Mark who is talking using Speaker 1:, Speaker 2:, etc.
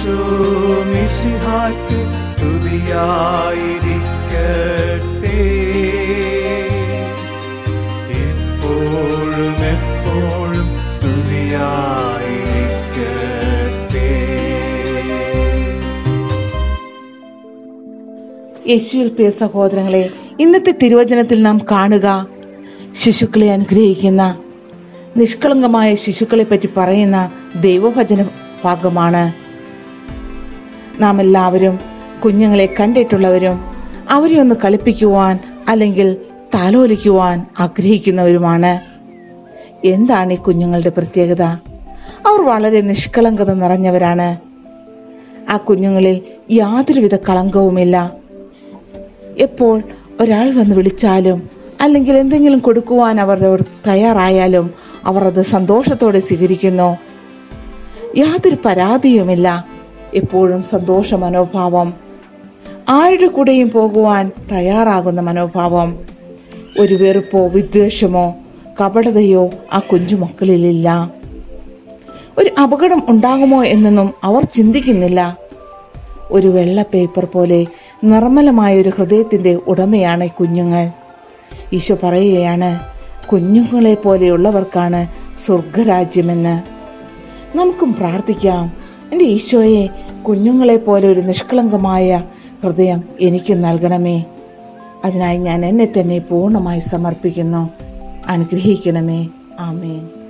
Speaker 1: ഈശോ മിശിഹായ്ക്ക് സ്തുതിയായിരിക്കട്ടെ, എപ്പോഴും എപ്പോഴും സ്തുതിയായിരിക്കട്ടെ.
Speaker 2: യേശുവിൽ പ്രിയ സഹോദരങ്ങളെ, ഇന്നത്തെ തിരുവചനത്തിൽ നാം കാണുക ശിശുക്കളെ അനുഗ്രഹിക്കുന്ന, നിഷ്കളങ്കമായ ശിശുക്കളെ പറ്റി പറയുന്ന ദൈവവചന ഭാഗമാണ്. നാം എല്ലാവരും കുഞ്ഞുങ്ങളെ കണ്ടിട്ടുള്ളവരും അവരെ ഒന്ന് കളിപ്പിക്കുവാൻ അല്ലെങ്കിൽ താലോലിക്കുവാൻ ആഗ്രഹിക്കുന്നവരുമാണ്. എന്താണ് ഈ കുഞ്ഞുങ്ങളുടെ പ്രത്യേകത? അവർ വളരെ നിഷ്കളങ്കത നിറഞ്ഞവരാണ്. ആ കുഞ്ഞുങ്ങളിൽ യാതൊരുവിധ കളങ്കവുമില്ല. എപ്പോൾ ഒരാൾ വന്ന് വിളിച്ചാലും അല്ലെങ്കിൽ എന്തെങ്കിലും കൊടുക്കുവാൻ അവർ തയ്യാറായാലും അവർ അത് സന്തോഷത്തോടെ സ്വീകരിക്കുന്നു. യാതൊരു പരാതിയുമില്ല. എപ്പോഴും സന്തോഷ മനോഭാവം, ആരുടെ കൂടെയും പോകുവാൻ തയ്യാറാകുന്ന മനോഭാവം. ഒരു വെറുപ്പോ വിദ്വേഷമോ കപടതയോ ആ കുഞ്ഞുമക്കളിലില്ല. ഒരു അപകടം ഉണ്ടാകുമോ എന്നൊന്നും അവർ ചിന്തിക്കുന്നില്ല. ഒരു വെള്ള പേപ്പർ പോലെ നിർമ്മലമായ ഒരു ഹൃദയത്തിൻ്റെ ഉടമയാണ് കുഞ്ഞുങ്ങൾ. ഈശോ പറയുകയാണ്, കുഞ്ഞുങ്ങളെ പോലെയുള്ളവർക്കാണ് സ്വർഗരാജ്യമെന്ന്. നമുക്കും പ്രാർത്ഥിക്കാം, എൻ്റെ ഈശോയെ, കുഞ്ഞുങ്ങളെ പോലെ ഒരു നിഷ്കളങ്കമായ ഹൃദയം എനിക്ക് നൽകണമേ. അതിനായി ഞാൻ എന്നെ തന്നെ പൂർണ്ണമായി സമർപ്പിക്കുന്നു. അനുഗ്രഹിക്കണമേ. ആമേൻ.